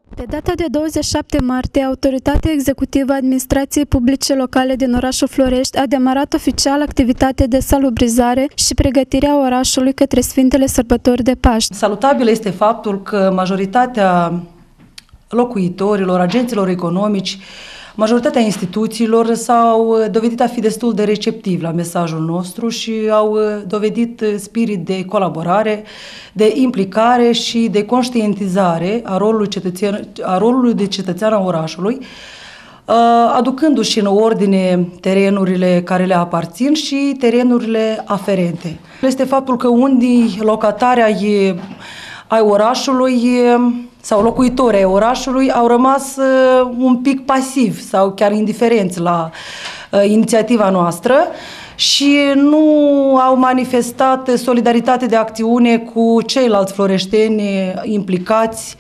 Pe data de 27 martie, Autoritatea Executivă a Administrației Publice Locale din orașul Florești a demarat oficial activitatea de salubrizare și pregătirea orașului către Sfintele Sărbători de Paști. Salutabil este faptul că majoritatea locuitorilor, agenților economici, majoritatea instituțiilor s-au dovedit a fi destul de receptivi la mesajul nostru și au dovedit spirit de colaborare, de implicare și de conștientizare a rolului de cetățean al orașului, aducându-și în ordine terenurile care le aparțin și terenurile aferente. Este faptul că unii locatari ai orașului sau locuitorii ai orașului au rămas un pic pasivi sau chiar indiferenți la inițiativa noastră și nu au manifestat solidaritate de acțiune cu ceilalți floreșteni implicați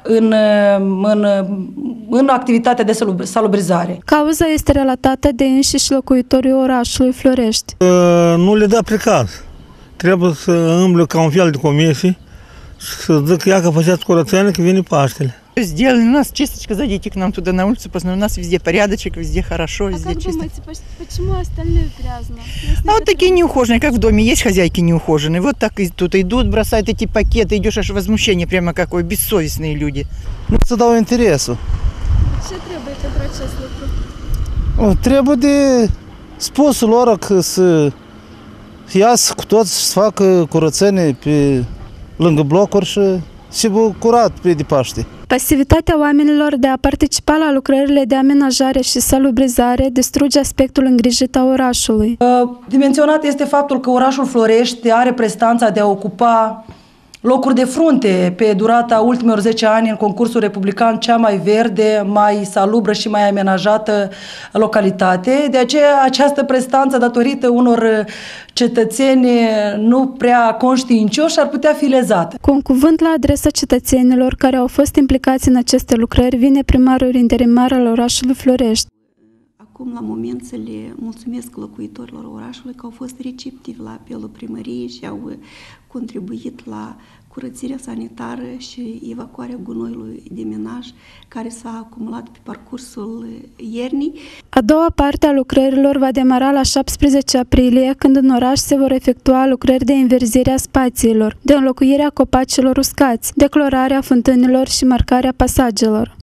în activitatea de salubrizare. Cauza este relatată de înșiși locuitorii orașului Florești. Nu le dă precaz. Trebuie să îmblă ca un fel de comisie să zic ea că făceați curățenie, că vine Paștele. Сделали у нас чисточка, зайдите к нам туда на улицу, посмотрите, у нас везде порядочек, везде хорошо, везде чисто. Думаете, почему остальные грязно? А вот такие неухоженные, как в доме есть хозяйки неухоженные, вот так и тут идут, бросают эти пакеты, идешь аж возмущение прямо какое, бессовестные люди. Nu se dau interesul. Ce trebuie pentru acest lucru? Trebuie de spusul lor că să iasă cu toți să facă curățenie pe lângă blocuri și curat pe de Paște. Pasivitatea oamenilor de a participa la lucrările de amenajare și salubrizare distruge aspectul îngrijit a orașului. Dimenționat este faptul că orașul Florești are prestanța de a ocupa locuri de frunte pe durata ultimilor 10 ani în concursul republican cea mai verde, mai salubră și mai amenajată localitate. De aceea această prestanță, datorită unor cetățeni nu prea conștiincioși, ar putea fi lezată. Cu un cuvânt la adresa cetățenilor care au fost implicați în aceste lucrări, vine primarul interimar al orașului Florești. Acum, la moment, să le mulțumesc locuitorilor orașului că au fost receptivi la apelul primăriei și au contribuit la curățirea sanitară și evacuarea gunoiului de menaj care s-a acumulat pe parcursul iernii. A doua parte a lucrărilor va demara la 17 aprilie, când în oraș se vor efectua lucrări de inverzire a spațiilor, de înlocuirea copacilor uscați, declorarea fântânilor și marcarea pasagelor.